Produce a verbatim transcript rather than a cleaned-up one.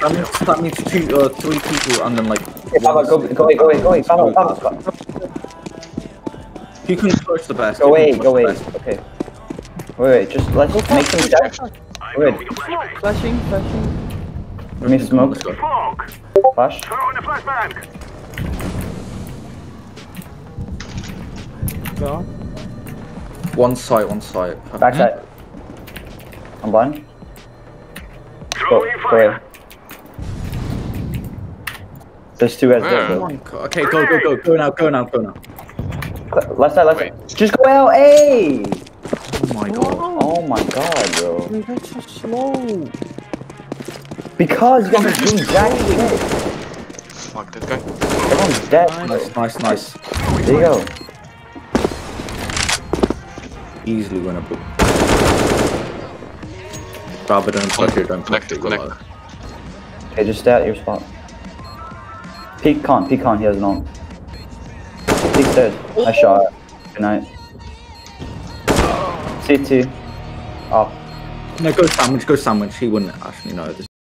That means, that means two, uh, three people and then like... Okay, Baba, go, go away, go away, go away. Baba, Baba, Baba. You can push the best. Go away, go away. Best. Okay. Wait, wait, just let's make some steps. Wait, Flashing, flashing. give me smoke. Flash. Go. One site, one site. Backside. I'm blind. Go, go away. There's two heads there. Come on, okay, go, go, go, go now, go now, go now. Left side, left Wait. side. Just go out, hey! Oh my god. Oh my god, bro. Dude, that's so slow. Because you guys are doing jack shit. Fuck that guy. Everyone's dead. Nice, nice, nice. There you go. Easily winnable. Bravo, don't touch it, don't touch Connect, it. connect. Okay, just stay at your spot. Peek con, peek con, he has an ult. Peek stairs. I shot. Good night. C T. Off. No, go sandwich, go sandwich. He wouldn't actually know this.